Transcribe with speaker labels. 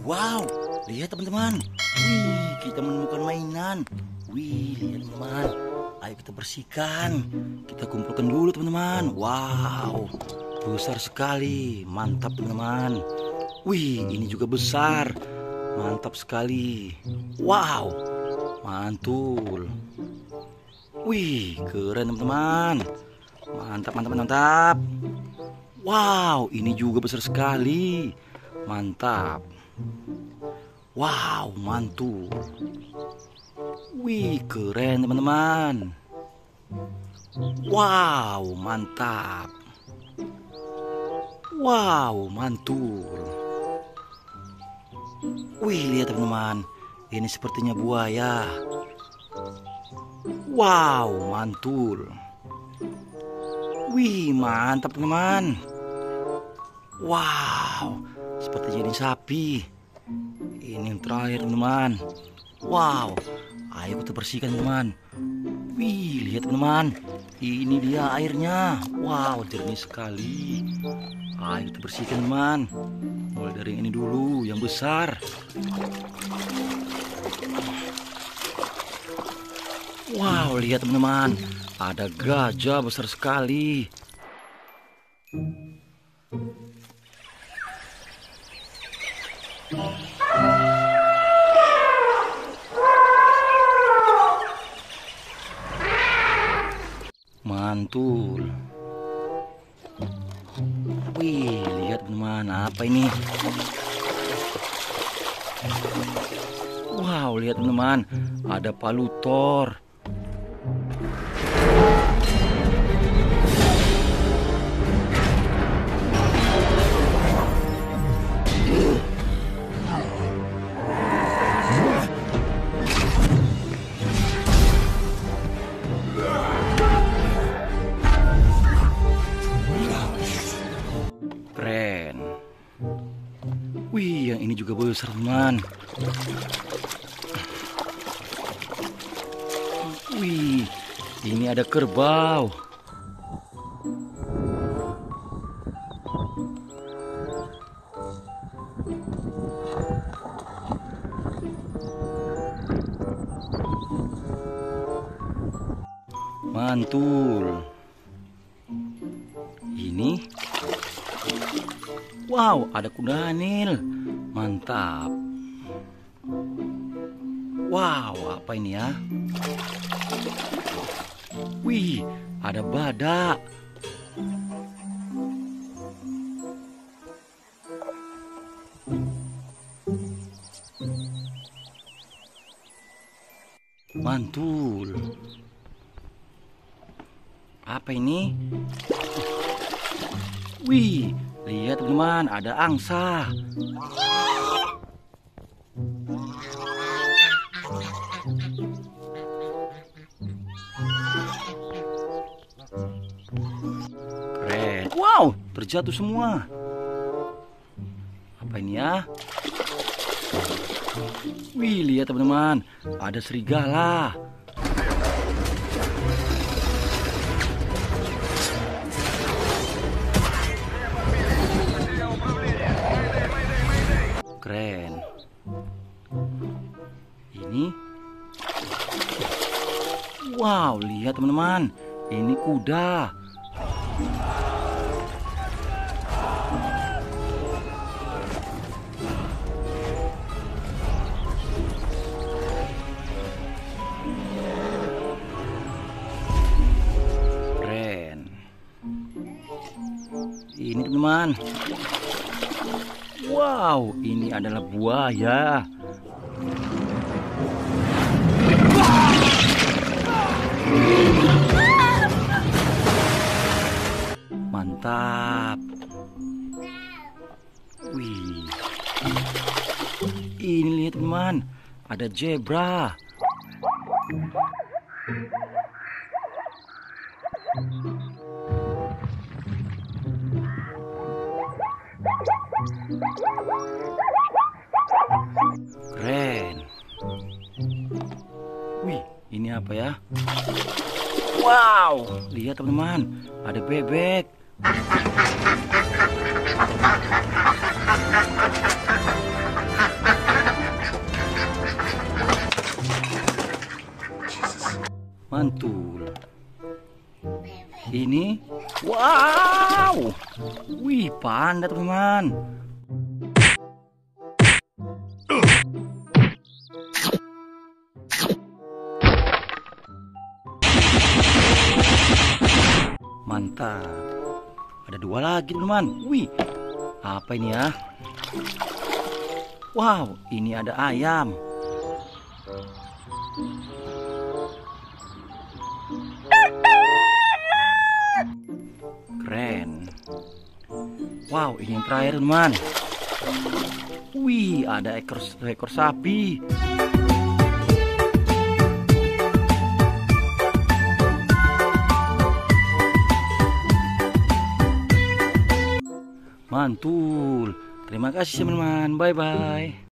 Speaker 1: Wow, lihat teman-teman. Wih, kita menemukan mainan. Wih, lihat teman-teman. Ayo kita bersihkan. Kita kumpulkan dulu teman-teman. Wow, besar sekali. Mantap teman-teman. Wih, ini juga besar. Mantap sekali. Wow, mantul. Wih, keren teman-teman. Mantap, mantap, mantap. Wow, ini juga besar sekali. Mantap. Wow, mantul. Wih, keren teman-teman. Wow, mantap. Wow, mantul. Wih, lihat teman-teman. Ini sepertinya buaya. Wow, mantul. Wih, mantap teman-teman. Wow, sepertinya ini sapi. Ini yang terakhir teman-teman. Wow, ayo kita bersihkan teman. Wih, lihat teman-teman. Ini dia airnya. Wow, jernih sekali. Ayo kita bersihkan teman. Mulai dari yang ini dulu, yang besar. Wow, lihat teman-teman. Ada gajah besar sekali. Mantul. Wih, lihat teman-teman, apa ini? Wow, lihat teman-teman, ada palutor. Keren. Wih, yang ini juga besar teman. Wih, ini ada kerbau. Mantul. Ini. Wow, ada kuda nil. Mantap. Wow, apa ini ya? Wih, ada badak. Mantul. Apa ini? Wih, lihat teman-teman, ada angsa. Keren. Wow, terjatuh semua. Apa ini ya? Wih, lihat teman-teman, ada serigala. Keren. Ini. Wow, lihat teman-teman, ini kuda. Keren. Ini teman-teman. Wow, ini adalah buaya. Mantap. Wih. Ini lihat teman, ada zebra. Keren. Wih, ini apa ya? Wow, lihat teman-teman, ada bebek. Mantul. Ini, wow, wih panda teman. Mantap. Ada dua lagi teman. Wih, apa ini ya? Wow, ini ada ayam. Keren. Wow, ini yang terakhir teman. Wih, ada ekor sapi. Mantul. Terima kasih teman-teman. Bye bye.